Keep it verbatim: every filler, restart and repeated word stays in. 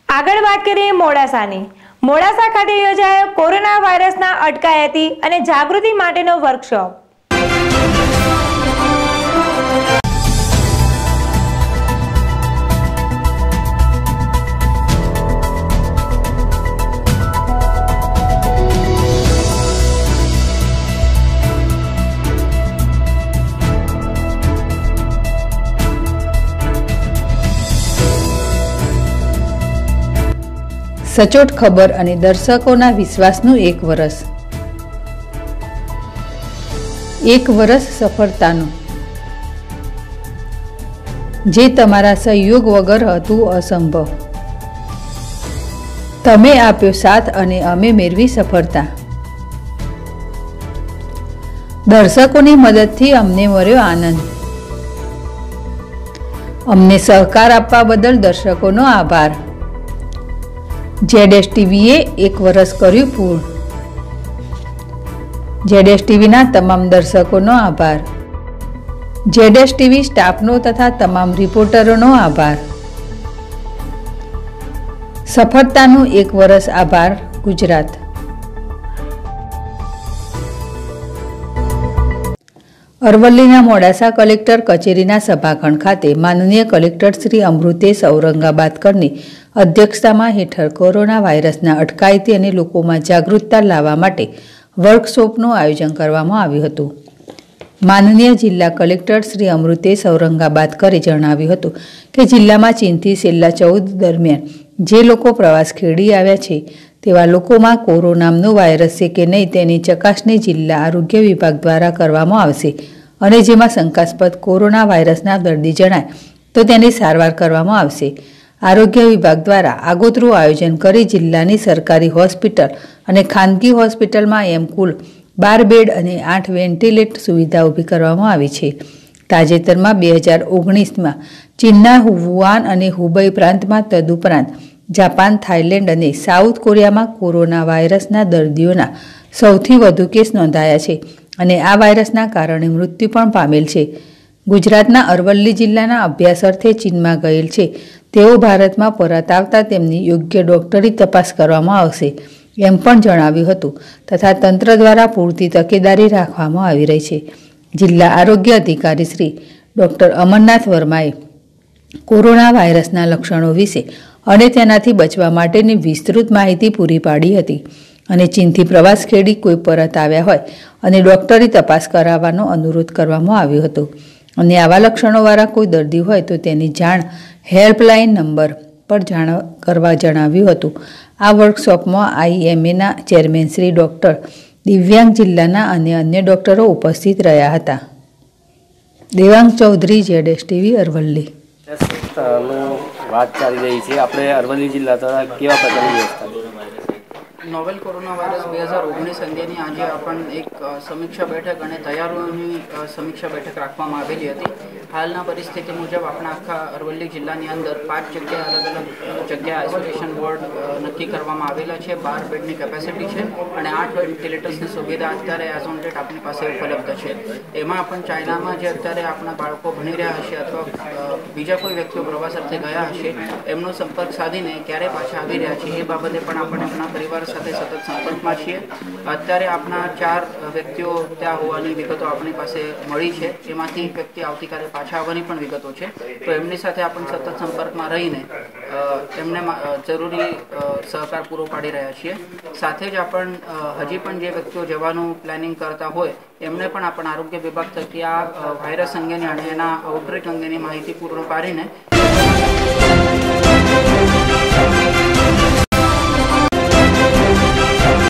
આગળ વાત કરીએ મોડાસાની। મોડાસા ખાતે યોજાયો કોરોના વાયરસના અટકાયતી અને જાગૃતિ માટેનો વર્કશોપ। સચોટ ખબર અને દર્શકોના વિશ્વાસનું એક વર્ષ એક વર્ષ સફળતાનું, જે તમારા સહયોગ વગર હતું અસંભવ। તમે આપ્યો સાથ અને અમે મેળવી સફળતા। દર્શકોની મદદથી અમને મળ્યો આનંદ। અમને સહકાર આપવા બદલ દર્શકોનો આભાર। જેડેશ ટીવીએ એક વર્ષ કર્યું પૂર્ણ। જેડેશ ટીવીના તમામ દર્શકોનો આભાર। જેડેશ ટીવી સ્ટાફનો તથા તમામ રિપોર્ટરોનો આભાર। સફળતાનું એક વર્ષ આભાર ગુજરાત। અરવલ્લીના મોડાસા કલેક્ટર કચેરીના સભાખંડ ખાતે માનનીય કલેક્ટર શ્રી અમૃતેશ ઔરંગાબાદકરની અધ્યક્ષતામાં હેઠળ કોરોના વાયરસના અટકાયતી અને લોકોમાં જાગૃતતા લાવવા માટે વર્કશોપનું આયોજન કરવામાં આવ્યું હતું। માનનીય જિલ્લા કલેક્ટર શ્રી અમૃતેશ ઔરંગાબાદકરે જણાવ્યું હતું કે જિલ્લામાં ચીનથી છેલ્લા ચૌદ દરમિયાન જે લોકો પ્રવાસ ખેડી આવ્યા છે તેવા લોકોમાં કોરોનાનો વાયરસ છે કે નહીં તેની ચકાસણી જિલ્લા આરોગ્ય વિભાગ દ્વારા કરવામાં આવશે અને જેમાં શંકાસ્પદ કોરોના વાયરસના દર્દી જણાય તો તેની સારવાર કરવામાં આવશે। આરોગ્ય વિભાગ દ્વારા આગોતરું આયોજન કરી જિલ્લાની સરકારી હોસ્પિટલ અને ખાનગી હોસ્પિટલમાં એમ કુલ બાર બેડ અને આઠ વેન્ટિલેટર સુવિધા ઊભી કરવામાં આવી છે। તાજેતરમાં બે હજાર ઓગણીસમાં ચીનના વુહાન અને હુબઈ પ્રાંતમાં તદુપરાંત જાપાન, થાઇલેન્ડ અને સાઉથ કોરિયામાં કોરોના વાયરસના દર્દીઓના સૌથી વધુ કેસ નોંધાયા છે અને આ વાયરસના કારણે મૃત્યુ પણ પામેલ છે। ગુજરાતના અરવલ્લી જિલ્લાના અભ્યાસ અર્થે ચીનમાં ગયેલ છે તેઓ ભારતમાં પરત આવતા તેમની યોગ્ય ડોક્ટરી તપાસ કરવામાં આવશે એમ પણ જણાવ્યું હતું તથા તંત્ર દ્વારા પૂરતી તકેદારી રાખવામાં આવી રહી છે। જિલ્લા આરોગ્ય અધિકારી શ્રી ડોક્ટર અમરનાથ વર્માએ કોરોના વાયરસના લક્ષણો વિશે અને તેનાથી બચવા માટેની વિસ્તૃત માહિતી પૂરી પાડી હતી અને ચીનથી પ્રવાસ ખેડી કોઈ પરત આવ્યા હોય અને ડોક્ટરી તપાસ કરાવવાનો અનુરોધ કરવામાં આવ્યો હતો અને આવા લક્ષણોવાળા કોઈ દર્દી હોય તો તેની જાણ હેલ્પલાઇન નંબર પર જાણ કરવા જણાવ્યું હતું। આ વર્કશોપમાં આઈએમએના ચેરમેન શ્રી ડૉક્ટર દિવ્યાંગ જિલ્લાના અને અન્ય ડૉક્ટરો ઉપસ્થિત રહ્યા હતા। દેવાંગ ચૌધરી, જેડેશ ટીવી, અરવલ્લી। વાત ચાલી રહી છે આપણે અરવલ્લી જિલ્લા દ્વારા કેવા પ્રકારની વ્યવસ્થા? નોવેલ કોરોના વાયરસ બે હજાર ઓગણીસ અંગેની આજે આપણ એક સમીક્ષા બેઠક અને તૈયારીઓની સમીક્ષા બેઠક રાખવામાં આવેલી હતી। હાલના પરિસ્થિતિ મુજબ આપણા આખા અરવલ્લી જિલ્લાની અંદર પાંચ જગ્યાએ અલગ અલગ જગ્યાએ આઇસોલેશન વોર્ડ નક્કી કરવામાં આવેલા છે। બાર બેડની કેપેસિટી છે અને આઠ વેન્ટિલેટર્સની સુવિધા અત્યારે એઝ ઓન ડેટ આપણી પાસે ઉપલબ્ધ છે। એમાં પણ ચાઇનામાં જે અત્યારે આપણા બાળકો ભણી રહ્યા હશે અથવા બીજા કોઈ વ્યક્તિઓ પ્રવાસ અર્થે ગયા હશે એમનો સંપર્ક સાધીને ક્યારે પાછા આવી રહ્યા છે એ બાબતે પણ આપણે આપણા પરિવાર સાથે સતત સંપર્કમાં છીએ। અત્યારે આપણા ચાર વ્યક્તિઓ ત્યાં હોવાની વિગતો આપણી પાસે મળી છે, એમાંથી એક વ્યક્તિ આવતીકાલે પાછા આવવાની પણ વિગતો છે, તો એમની સાથે આપણે સતત સંપર્કમાં રહીને એમને જરૂરી સહકાર પૂરો પાડી રહ્યા છીએ। સાથે જ આપણ હજી પણ જે વ્યક્તિઓ જવાનું પ્લાનિંગ કરતા હોય એમને પણ આપણા આરોગ્ય વિભાગ થકી આ વાયરસ અંગેની અને એના આઉટબ્રેક અંગેની માહિતી પૂર્ણ પાડીને